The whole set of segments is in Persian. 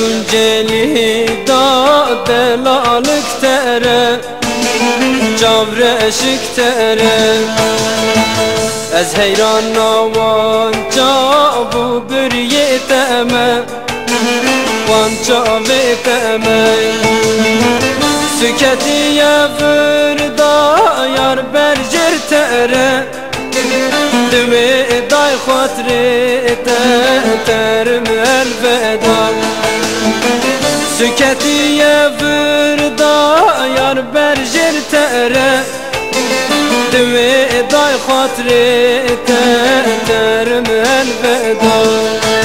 گونجلی دا دلالک تره جاورشک تره از حیران نوان جابو بریه تمه وان جاوه تمه سکتی فردا یار برجر تره دمی دای خاطره ترم الفدا سکتی فردا یار برجر تره دمی دای خاطره ترم الفدا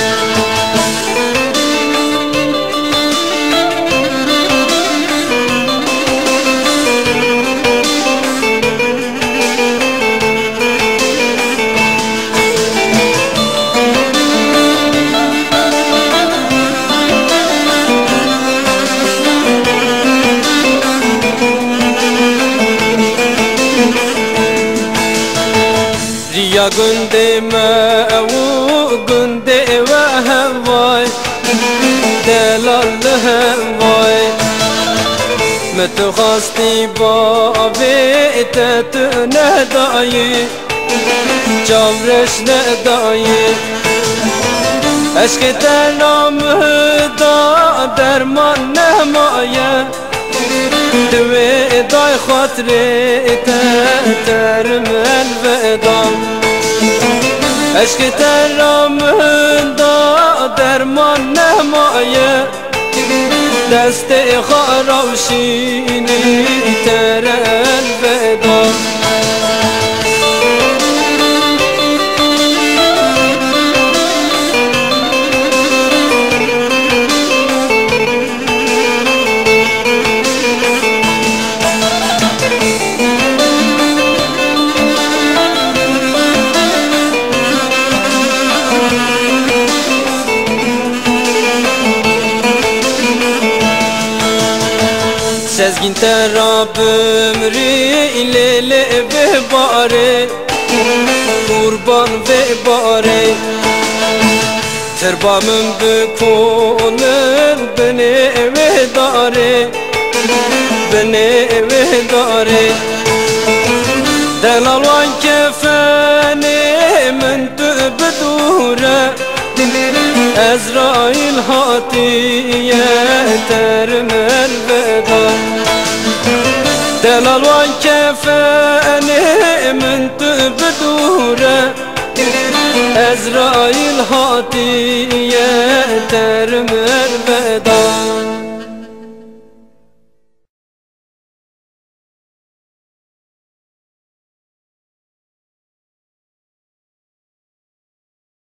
يا قندي ما وقندي وهواي دلال هواي متخاصتي بابي تتنهداي جامرش نداي عشق تنام دا درمان نمايه دوی دای خاطره ترم الفدا عشق ترام دا درمان نمایه دست خراشینی تر الفدا سزگین تراب مری لیل به باره قربان به باره تربامم بکنن بنه و داره بنه و داره دلالوان کفنه من تو بدوره ازرائیل هاتیه ترم الفدا دلالوان کفنه من تو بدوره ازرائیل هاتیه ترم